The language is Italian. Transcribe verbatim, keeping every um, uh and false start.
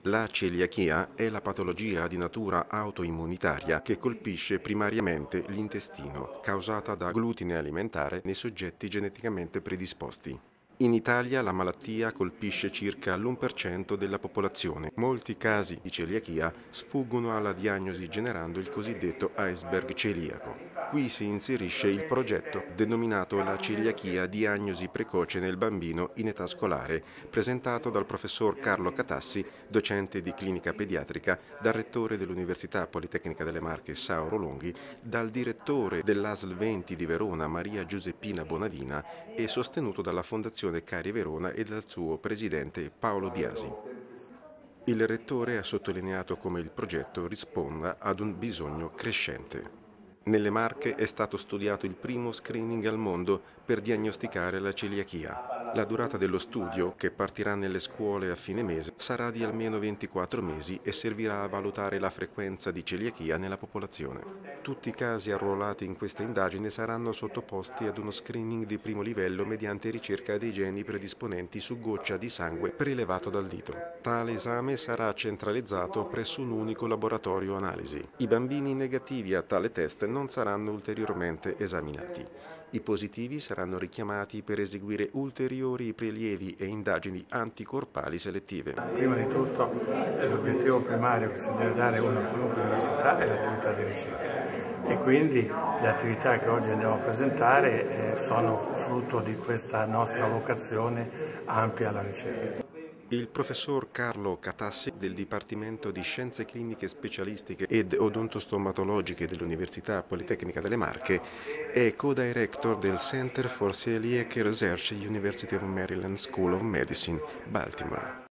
La celiachia è la patologia di natura autoimmunitaria che colpisce primariamente l'intestino, causata da glutine alimentare nei soggetti geneticamente predisposti. In Italia la malattia colpisce circa l'uno per cento della popolazione. Molti casi di celiachia sfuggono alla diagnosi generando il cosiddetto iceberg celiaco. Qui si inserisce il progetto denominato la celiachia diagnosi precoce nel bambino in età scolare, presentato dal professor Carlo Catassi, docente di clinica pediatrica, dal rettore dell'Università Politecnica delle Marche Sauro Longhi, dal direttore dell'A S L venti di Verona Maria Giuseppina Bonavina e sostenuto dalla Fondazione Cari Verona e dal suo presidente Paolo Biasi. Il rettore ha sottolineato come il progetto risponda ad un bisogno crescente. Nelle Marche è stato studiato il primo screening al mondo per diagnosticare la celiachia. La durata dello studio, che partirà nelle scuole a fine mese, sarà di almeno ventiquattro mesi e servirà a valutare la frequenza di celiachia nella popolazione. Tutti i casi arruolati in questa indagine saranno sottoposti ad uno screening di primo livello mediante ricerca dei geni predisponenti su goccia di sangue prelevato dal dito. Tale esame sarà centralizzato presso un unico laboratorio analisi. I bambini negativi a tale test non saranno ulteriormente esaminati. I positivi saranno richiamati per eseguire ulteriori prelievi e indagini anticorpali selettive. Prima di tutto l'obiettivo primario che si deve dare a una qualunque università è l'attività di ricerca e quindi le attività che oggi andiamo a presentare eh, sono frutto di questa nostra vocazione ampia alla ricerca. Il professor Carlo Catassi del Dipartimento di Scienze Cliniche Specialistiche ed Odontostomatologiche dell'Università Politecnica delle Marche è co-director del Center for Celiac Research University of Maryland School of Medicine, Baltimore.